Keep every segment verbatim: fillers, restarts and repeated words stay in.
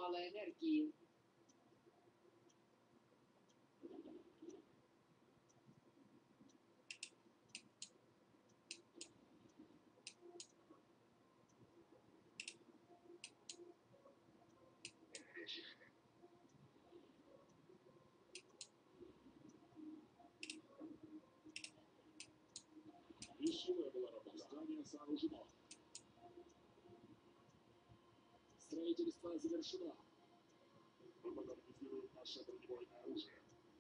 мало энергии. Вещевая была работа. Здание сооружено. Строительство завершено. Мы модернизируем наше бронебойное оружие.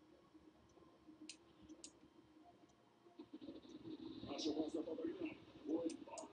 Наша база под огнем. Воин два.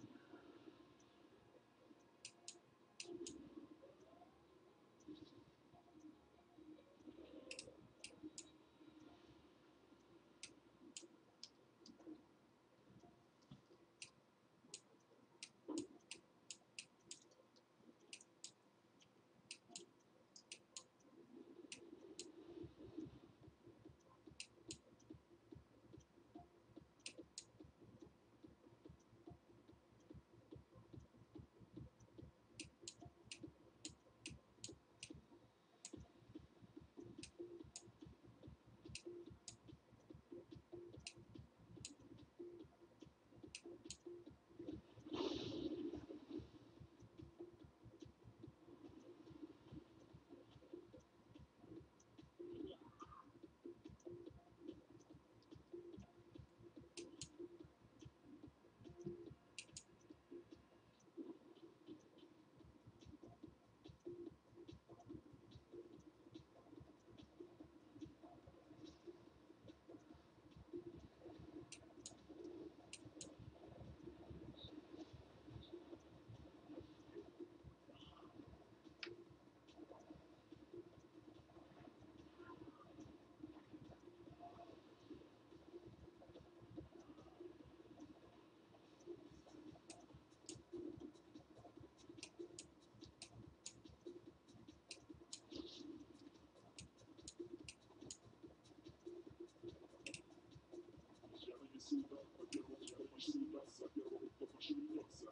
Я нанесу удар по первому, я нанесу удар за первому, кто пошевельнется.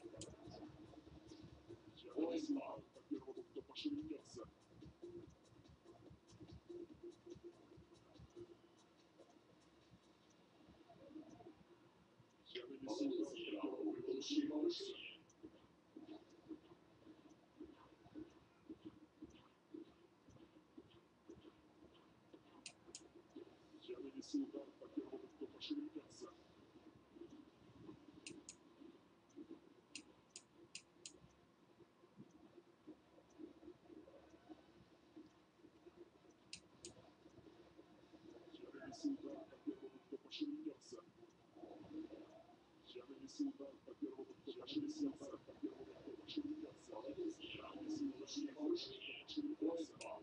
Я нанесу удар по первому, кто пошевельнется. Я нанесу удар по первому, кто пошевельнется. Я нанесу удар по первому, кто пошевельнется. Я нанесу удар по первому, кто пошевельнется. Я нанесу удар по первому, кто пошевельнется. По первому, кто пошевельнется. Я нанесу удар по первому, кто пошевельнется.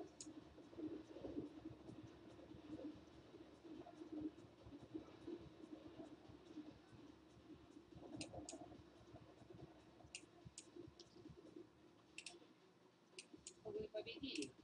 Вы победили.